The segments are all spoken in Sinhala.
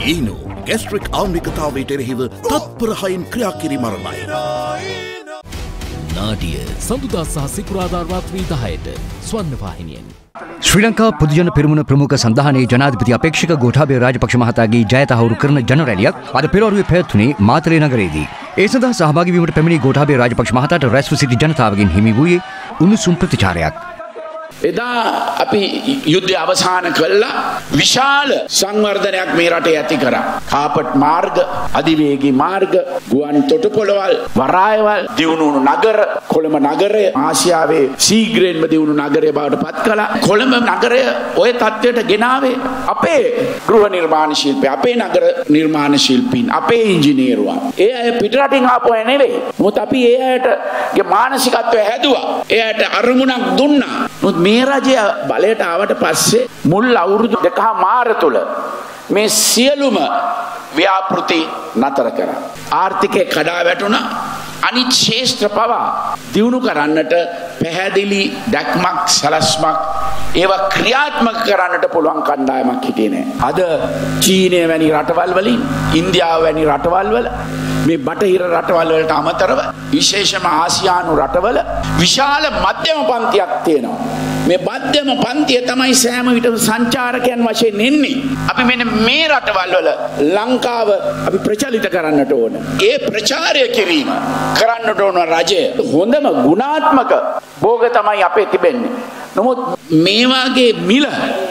ඊනෝ ගැස්ට්‍රික් ආම්ලිකතාවයට එරෙහිව තත්පර 6න් ක්‍රියා කිරීම ආරම්භයි. නාඩිය සඳුදා සහ සිකුරාදා රාත්‍රී 10ට ස්වර්ණවාහිනියෙන්. ශ්‍රී ලංකා පොදුජන පෙරමුණ ප්‍රමුඛ සංධානයේ ජනාධිපති අපේක්ෂක ගෝඨාභය රාජපක්ෂ මහතාගේ ජය තහවුරු කරන ජනරැලියක් අද පෙරවරුවේ පැවැත්වුණේ මාතලේ නගරයේදී. ඒ සඳහා සහභාගී වීමට පැමිණි ගෝඨාභය රාජපක්ෂ මහතාට රැස්ව සිටි ජනතාවගෙන් හිමි වූයේ උණුසුම් ප්‍රතිචාරයක්. එදා අපි යුද්ධය අවසන් කළා විශාල සංවර්ධනයක් මේ රටේ ඇති කරා. කාපට් මාර්ග, අධිවේගී මාර්ග, ගුවන් තොටුපළවල්, වරායවල්, දියුණු නගර, කොළඹ නගරය ආසියාවේ ශීඝ්‍රයෙන්ම දියුණු නගරය බවට පත් කළා. කොළඹ නගරය ওই තත්ත්වයට ගෙනාවේ අපේ ගෘහ නිර්මාණ ශිල්පී, අපේ නගර නිර්මාණ ශිල්පීන්, අපේ ඉංජිනේරුවන්. ඒ අය පිටරටින් ආපු අය නෙවෙයි. මොකද අපි ඒ අයටගේ මානසිකත්වය හැදුවා. ඒ අයට අරමුණක් දුන්නා. මේ රජය බලයට ආවට පස්සේ මුල් අවුරුදු 2.5 තුල මේ සියලුම ව්‍යාපෘති නතර කරා. ආර්ථිකය කඩා වැටුණා. අනිත් ශේෂ්ත්‍ර පවා දියුණු කරන්නට පැහැදිලි දැක්මක් සලස්මක් ඒවා ක්‍රියාත්මක කරන්නට පුළුවන් කණ්ඩායමක් හිටියේ නැහැ. අද චීනය වැනි රටවල් වලින්, ඉන්දියාව වැනි රටවල් වල, මේ බටහිර රටවල් වලට අමතරව විශේෂම ආසියානු රටවල විශාල මධ්‍යම පන්තියක් තියෙනවා. මේ මධ්‍යම පන්තිය තමයි සෑම විටම සංචාරකයන් වශයෙන් එන්නේ. අපි මෙන්න මේ රටවල් වල ලංකාව අපි ප්‍රචලිත කරන්නට ඕන. ඒ ප්‍රචාරය කිරීම කරන්නට ඕන රජය. හොඳම ගුණාත්මක භෝග තමයි අපේ තිබෙන්නේ. නමුත් මේ වාගේ මිල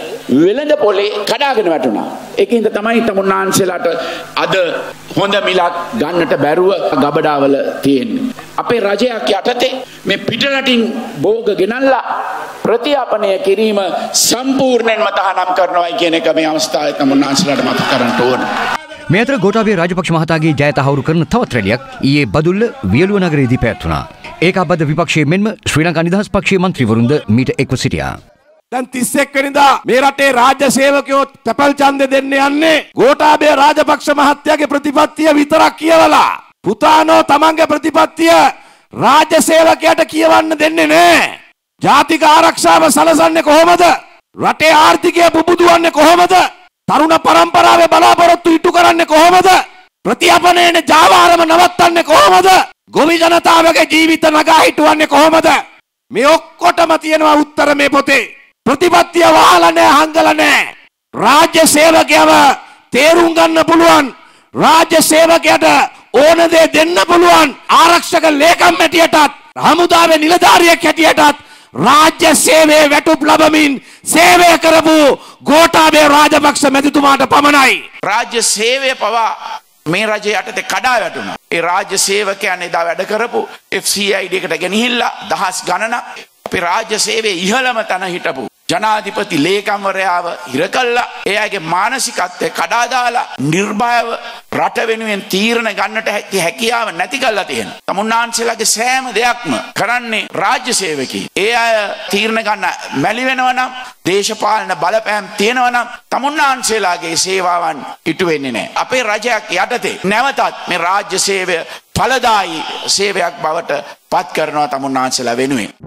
වෙළඳ පොලේ කඩාගෙන වැටුණා. ඒකින්ද තමයි තමුන්නාන්සලාට අද හොඳ මිලක් ගන්නට බැරුව ගබඩාවල තියෙන්නේ. අපේ රජයක් යටතේ මේ පිටරටින් භෝග ගෙනල්ලා ප්‍රතිආපනය කිරීම සම්පූර්ණයෙන්ම තහනම් කරනවායි කියන එක මේ අවස්ථාවේ තමුන්නාන්සලාට මතක් කරන්න ඕන. මේ අතර ගෝඨාභය රාජපක්ෂ මහතාගේ ජය තහවුරු කරන තවත් රැලියක් ඊයේ බදුල්ල වියලුව නගරයේදී පැවැත්වුණා. ඒකාබද්ධ විපක්ෂයේ මෙන්ම ශ්‍රී ලංකා නිදහස් පක්ෂයේ මන්ත්‍රීවරුන්ද මීට එක්ව සිටියා. දැන් 31 වෙනිදා මේ රටේ රාජ්‍ය සේවකයෝ තැපැල් ඡන්දෙ දෙන්න යන්නේ ගෝඨාභය රාජපක්ෂ මහත්තයාගේ ප්‍රතිපත්තිය විතරක් කියවලා. පුතානෝ තමන්ගේ ප්‍රතිපත්තිය රාජ්‍ය සේවකයාට කියවන්න දෙන්නේ නැහැ. ජාතික ආරක්ෂාව සලසන්නේ කොහොමද? රටේ ආර්ථිකය බුබුදුවන්නේ කොහොමද? තරුණ පරම්පරාවේ බලාපොරොත්තු ඉටු කරන්නේ කොහොමද? ප්‍රතිඅපනයනේ ජාවාරම නවත්තන්නේ කොහොමද? ගොවි ජනතාවගේ ජීවිත නගා හිටවන්නේ කොහොමද? මේ ඔක්කොටම තියෙනවා උත්තර මේ පොතේ. ප්‍රතිපත්තිය වහලා නැහැ, හංගලා නැහැ. රාජ්‍ය සේවකයව තේරුම් ගන්න පුළුවන්. රාජ්‍ය සේවකයට ඕන දේ දෙන්න පුළුවන්. ආරක්ෂක ලේකම් හැටියටත්, හමුදාවේ නිලධාරියෙක් හැටියටත් රාජ්‍ය සේවයේ වැටුප් ලැබමින් සේවය කරපු ගෝඨාභය රාජපක්ෂ මැතිතුමාට පමණයි. රාජ්‍ය සේවය පවා මේ රජය යටතේ කඩා වැටුණා. ඒ රාජ්‍ය සේවකයන් එදා වැඩ කරපු FCID එකට ගෙනහිල්ලා දහස් ගණනක් අපේ රාජ්‍ය සේවයේ ඉහළම තැන හිටපු ජනාධිපති ලේකම්වරයාව හිර කළා. එයාගේ මානසිකත්වය කඩා දාලා නිර්භයව රට වෙනුවෙන් තීරණ ගන්නට හැකියාව නැති කරලා තියෙනවා. තමුන්නාන්සලාගේ සෑම දෙයක්ම කරන්නේ රාජ්‍ය සේවකයෝ. ඒ අය තීරණ ගන්න මැලි වෙනවා නම්, දේශපාලන බලපෑම් තියෙනවා නම් තමුන්නාන්සලාගේ සේවාවන් ඉටු වෙන්නේ නැහැ. අපේ රජයක් යටතේ නැවතත් මේ රාජ්‍ය සේවය ඵලදායී සේවයක් බවට පත් කරනවා තමුන්නාන්සලා වෙනුවෙන්.